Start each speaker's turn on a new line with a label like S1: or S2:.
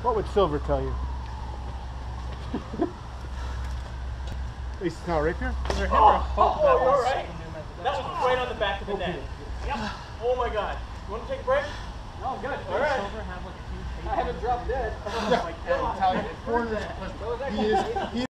S1: What would Silver tell you? At least it's not rapier.
S2: Oh, you're all right. That was right on the back of the neck. Yep. Oh my God. You want to take a break?
S3: No, I'm good.
S2: All right.
S3: Silver have like a huge
S2: I haven't dropped dead.
S1: Yeah, I'll tell you. He is.